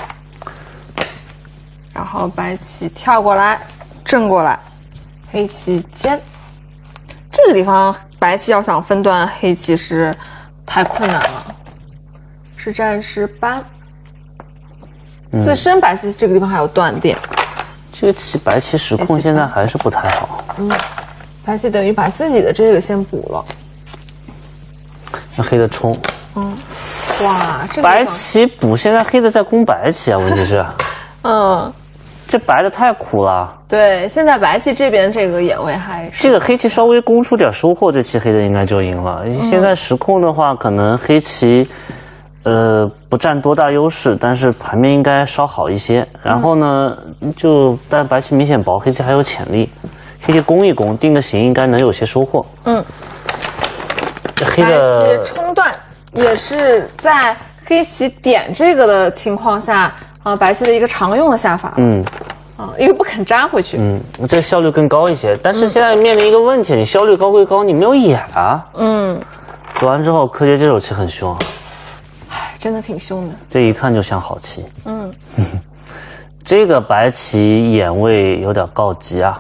然后白棋跳过来，正过来，黑棋尖。这个地方白棋要想分段黑棋是太困难了，是战是扳。自身白棋这个地方还有断点。 这个棋白棋时控现在还是不太好。 白棋等于把自己的这个先补了。 那黑的冲。 哇，这个白棋补，现在黑的在攻白棋啊，问题是。这白的太苦了。 对，现在白棋这边这个眼位还是这个黑棋稍微攻出点收获，这棋黑的应该就赢了。现在时控的话，可能黑棋不占多大优势，但是盘面应该稍好一些。然后呢，但白棋明显薄，黑棋还有潜力。黑棋攻一攻，定个形，应该能有些收获。这黑的白棋冲断也是在黑棋点这个的情况下。白棋的一个常用的下法，因为不肯粘回去， 这个效率更高一些。但是现在面临一个问题，你效率高归高，你没有眼啊。走完之后，柯洁这手棋很凶， 真的挺凶的。 这一看就像好棋。这个白棋眼位有点告急啊。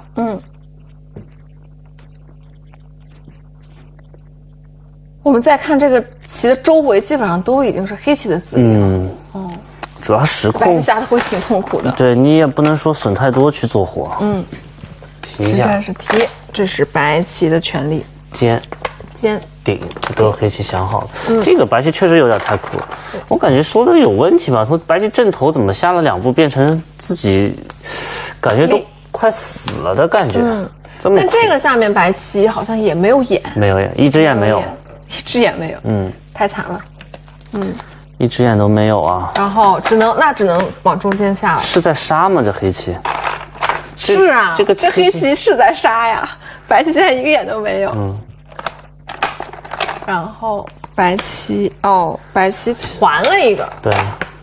我们再看这个棋的周围，基本上都已经是黑棋的子力了。 主要时控， 白棋下的会挺痛苦的。 对你也不能说损太多去做活。提一下， 这是提，这是白棋的权利。 尖顶都是黑棋想好的。这个白棋确实有点太苦了，我感觉说的有问题吧？从白棋正头怎么下了2步，变成自己感觉都快死了的感觉。 那这个下面白棋好像也没有眼， 没有眼，一只眼没有， 一只眼没有。太惨了。 一只眼都没有啊！ 然后只能往中间下了。 是在杀吗？这黑棋？ 是啊， 这黑棋是在杀呀。白棋现在一个眼都没有。然后白棋团了一个。 对。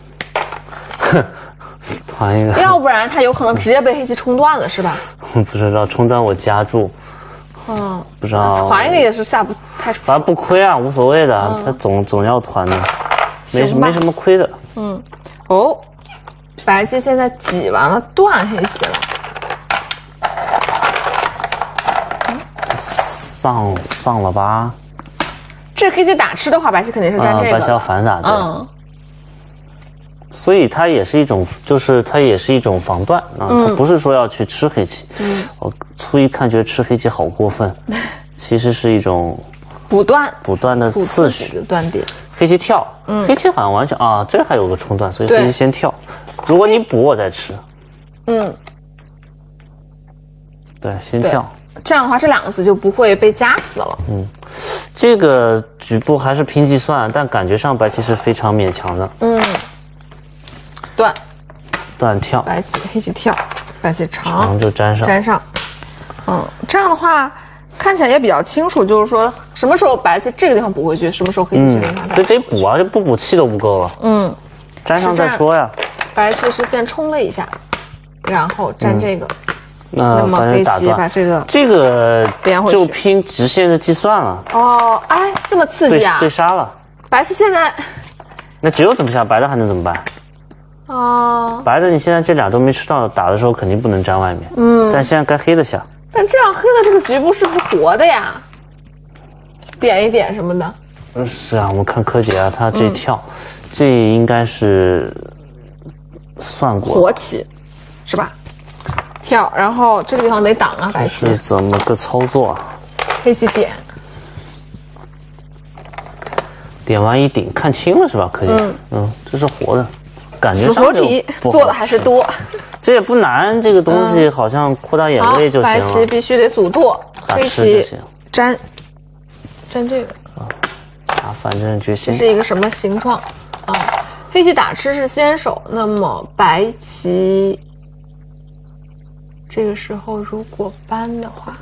团一个。 要不然他有可能直接被黑棋冲断了，是吧？ 不知道，冲断我夹住。不知道。 团一个也是下不太出。 反正不亏啊，无所谓的，他总要团的。没什么亏的。 白棋现在挤完了，断黑棋了。 丧了吧？ 这黑棋打吃的话，白棋肯定是占这个。 白棋要反打，对。所以它也是一种，就是它也是一种防断啊，它不是说要去吃黑棋。我初一看觉得吃黑棋好过分，其实是一种补断的次序的断点。 黑棋跳，黑棋好像完全啊，这还有个冲断，所以黑棋先跳。如果你补我再吃，对，先跳。 这样的话，这2个子就不会被夹死了。 这个局部还是拼计算，但感觉上白棋是非常勉强的。断跳， 白棋黑棋跳，白棋长就粘上。 这样的话看起来也比较清楚，就是说什么时候白棋这个地方补回去，什么时候黑棋这个地方。 这得补啊，这不补气都不够了。粘上再说呀。 白棋是先冲了一下，然后粘这个。 那么黑棋把这个就拼直线的计算了。 哎，这么刺激啊！ 对杀了。 白棋现在那只有怎么下，白的还能怎么办？白的你现在这俩都没吃到，打的时候肯定不能粘外面。但现在该黑的下。 但这样黑的这个局部是不是活的呀？点一点什么的。 是啊，我看柯洁啊，他这跳，这应该是算过活棋，是吧？跳，然后这个地方得挡啊，白棋。 是怎么个操作啊？ 黑棋点完一顶，看清了是吧？柯洁，这是活的，感觉上死活题做的还是多。 这也不难，这个东西好像扩大眼位就行了。 白棋必须得阻剁，黑棋粘这个打反正决心。 这是一个什么形状啊？黑棋打吃是先手，那么白棋这个时候如果搬的话，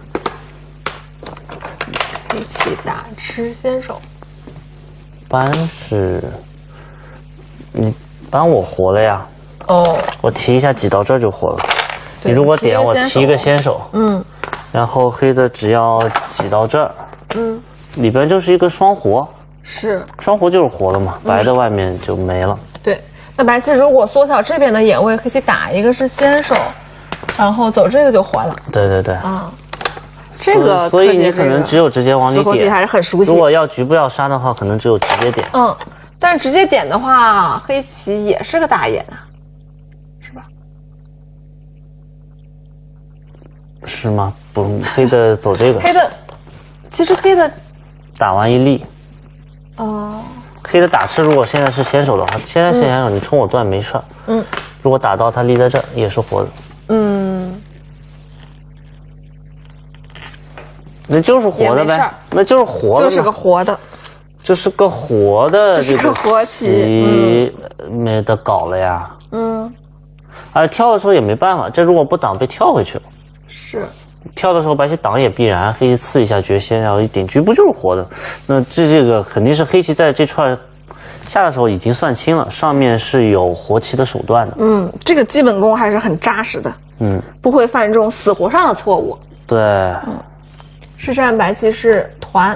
黑棋打吃先手。 搬是你搬我活了呀。我提一下挤到这儿就活了。你如果点我提一个先手，然后黑的只要挤到这儿，里边就是一个双活， 是双活就是活了嘛，白的外面就没了。 对，那白棋如果缩小这边的眼位，黑棋打一个是先手，然后走这个就活了。 对这个所以你可能只有直接往里点， 还是很熟悉。 如果要局部要杀的话，可能只有直接点。 但是直接点的话，黑棋也是个大眼啊。 是吗？不，黑的走这个。 其实黑的打完一立。黑的打吃，如果现在是先手的话，现在是先手，你冲我断没事儿。如果打到他立在这儿，也是活的。那就是活的呗。那就是活的。 就是个活的。 就是个活的， 这是个活棋， 没得搞了呀。而跳的时候也没办法，这如果不挡被跳回去了。 是。 跳的时候白棋挡也必然，黑棋刺一下绝先，然后一顶局部就是活的。那这个肯定是黑棋在这串下的时候已经算清了，上面是有活棋的手段的。 这个基本功还是很扎实的。不会犯这种死活上的错误。 对。 实战白棋是团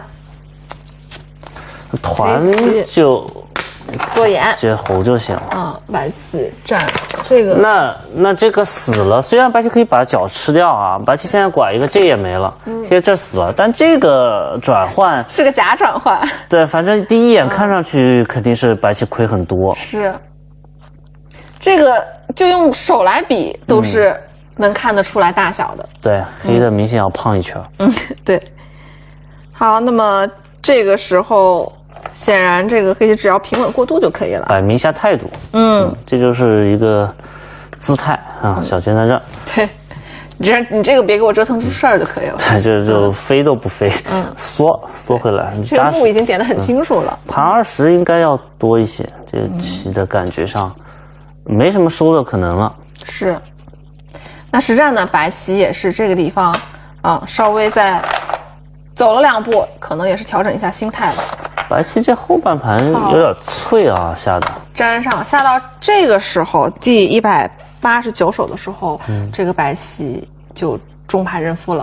就做眼接猴就行了。 白棋占这个。 那这个死了，虽然白棋可以把角吃掉啊，白棋现在拐一个这也没了，现在这死了，但这个转换是个假转换。 对，反正第一眼看上去肯定是白棋亏很多。 是。这个就用手来比都是能看得出来大小的。 对，黑的明显要胖一圈。 对。好，那么这个时候。显然，这个黑棋只要平稳过渡就可以了， 摆明一下态度。这就是一个姿态啊，小尖在这儿。 对，你这个别给我折腾出事儿就可以了。 对，这就飞都不飞，缩回来。 这个目已经点得很清楚了。 盘20应该要多一些，这个棋的感觉上没什么收的可能了。 是。那实战呢，白棋也是这个地方稍微再走了2步，可能也是调整一下心态了。 白棋这后半盘有点脆啊，下的粘上下到这个时候，第189手的时候，这个白棋就中盘认负了。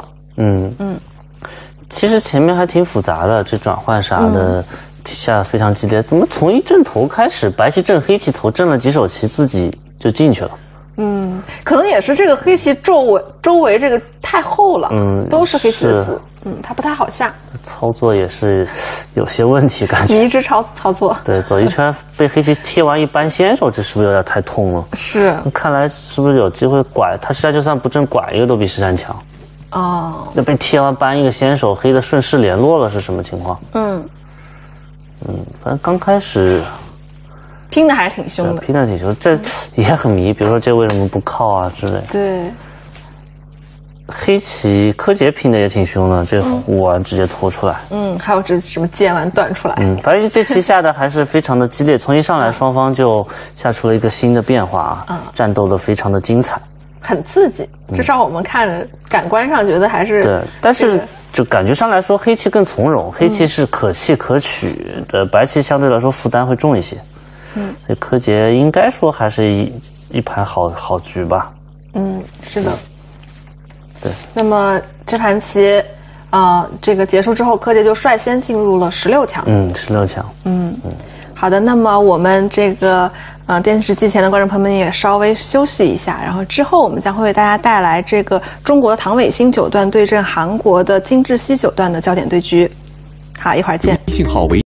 其实前面还挺复杂的，这转换啥的下的非常激烈。怎么从一正头开始，白棋正黑棋头正了几手棋，自己就进去了？ 可能也是这个黑棋周围这个太厚了，都是黑棋的子，它不太好下。 操作也是有些问题，感觉。 迷之操作。 对，走一圈被黑棋贴完一扳先手，这是不是有点太痛了？ 是。 看来是不是有机会拐？他实在就算不正拐一个都比13强。哦。那被贴完扳一个先手，黑的顺势联络了是什么情况？反正刚开始。 拼的还是挺凶的， 拼的挺凶，这也很迷。比如说这为什么不靠啊之类的。 对， 黑棋柯洁拼的也挺凶的，这虎丸直接拖出来。 还有这什么尖丸断出来。 反正这棋下的还是非常的激烈，从一上来双方就下出了一个新的变化啊，战斗的非常的精彩， 很刺激。至少我们看着感官上觉得还是对，但是。就感觉上来说，黑棋更从容，黑棋是可弃可取的，白棋相对来说负担会重一些。所以柯洁应该说还是一盘好局吧。 是的。 对。 那么这盘棋，这个结束之后，柯洁就率先进入了16强。 16强。 好的，那么我们这个电视机前的观众朋友们也稍微休息一下，然后之后我们将会为大家带来这个中国的唐伟星9段对阵韩国的金智熙9段的焦点对局。好，一会儿见。 信号为